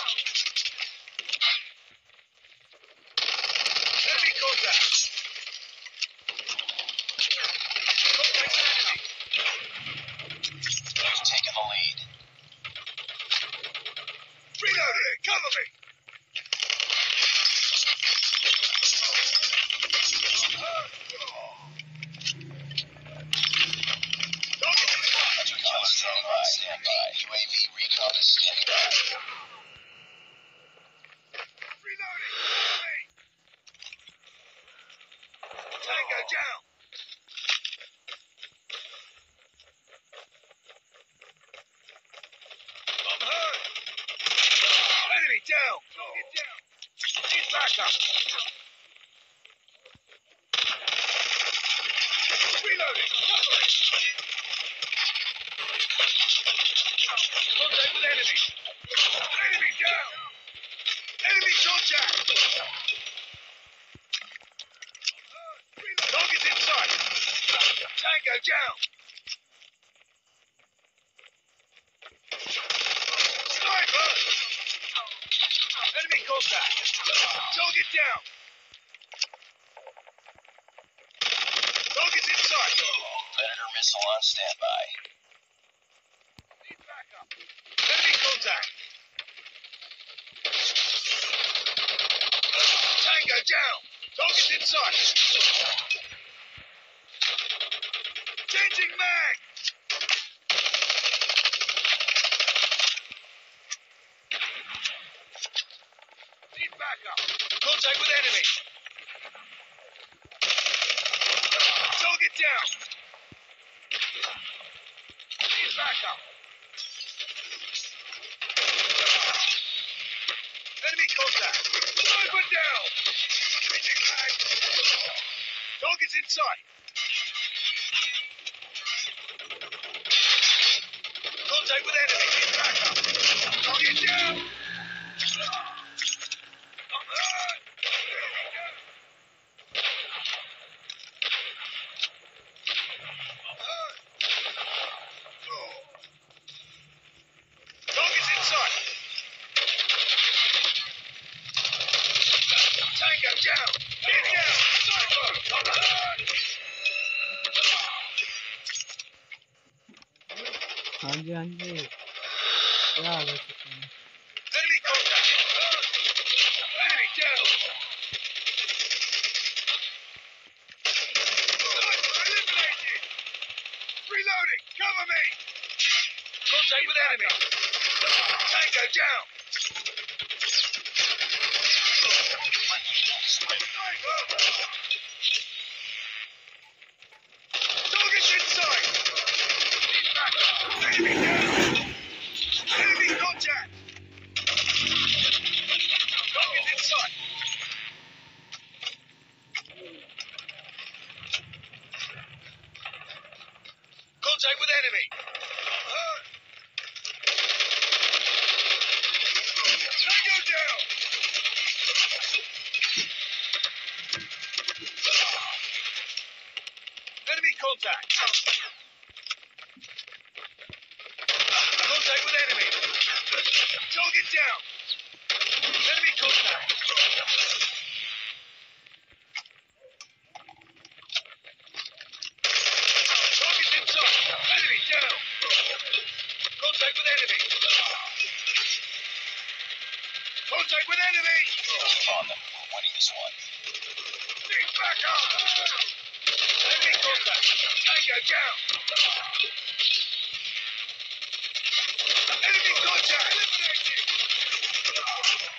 Enemy contact. Contact enemy. We've taken the lead. Reloading. Cover me. Recon standing by. UAV recon is standing by. Reloading. Cover me. Tango down. I'm hurt. Enemy down. Target down. Need backup. Reloading. Cover me. Contact with enemy. Enemy down. Enemy contact. Target in sight. Tango down. Sniper. Enemy contact. Target down. Target in sight. Predator missile on standby. Need backup. Enemy contact. Tango down. Target in sight. Changing mag. Need backup. Contact with enemy. Target down. Need backup. Enemy contact. Sniper down. Changing mag. Target's in sight. Contact with enemy. Need backup. Target down. I'm hurt. I'm hurt. Target's in sight. Tango down. Get down. Sniper. I'm hurt. हाँ जी क्या हाल है Enemy contact. Enemy down. Sniper eliminated. Reloading. Cover me. Contact with enemy. Tango down. Sniper. Target's in sight. Need backup. Enemy down. Enemy contact. Target's in sight. Contact with enemy. I'm hurt. Tango down. Enemy contact. Contact with enemy. Target down. Enemy contact. Target in sight. Enemy down. Contact with enemy. Contact with enemy. On them. We're winning this one. Need backup. Enemy contact. Tango down. Enemy contact. Eliminated.